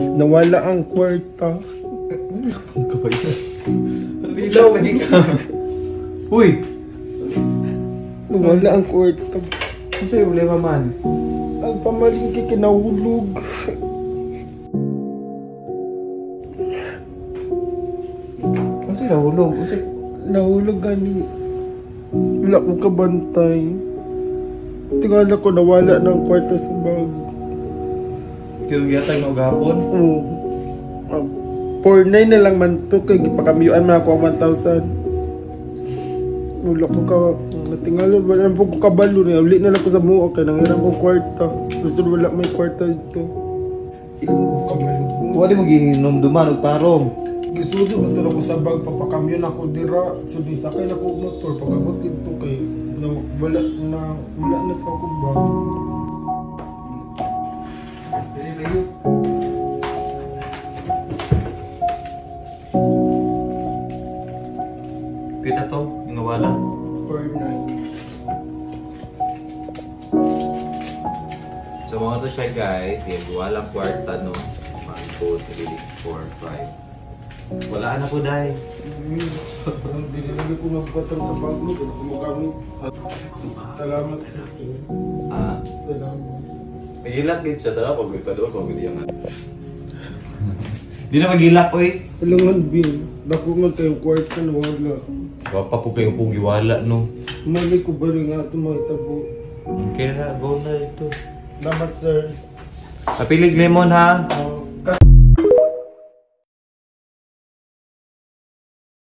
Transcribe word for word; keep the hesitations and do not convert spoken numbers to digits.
Nawala ang kwarta. Ang kapay ka. Ang ilaw lagi ka. Uy! Nawala ang kwarta. Ano sa'yo problema man? Ang pamalingki kinahulog. Ano sa'yo nahulog? Ano sa'yo? Nahulog gani. Wala ko kabantay. Tingala ko nawala ng kwarta sa bag. Kinugyatag na ugapon? Oo. Uh, four nine na lang man to. Kaya gipakamiyuan man ako ang one thousand. Wala ko ka. Natingala. Wala po ko kabalo niya. Uli na lang ko sa muo. Kaya nangiram ko kwarta. Gusto wala may kwarta dito. Ikaw kabalo. Wala mo ginom duman o tarong. Gisudo mo tulog ko sa bag. Papakamyon ako dira. So di sakay na ko motor. Pagkabot dito kay na, wala na wala na sa akong bag. Dili layo. Pita to, yung nawala. four nine. So mga to siya guys, yung walang kwarta no. one, two, three, four, five. Wala na po dahil. Ang dinilagay ko nagbatang sa bag mo. Kaya ako magamit. Salamat. Ah, Salamat. nagilak din siya talaga pag may padoon pag hindi yung Di na magilak ko eh. Alangan bin. Dako nga kayong kwarta na wala. Wapa po kayo pong giwala no. Mali ko ba rin nga ito mga itabo. Okay na, go na ito. Salamat sir. Kapilig lemon ha. Uh,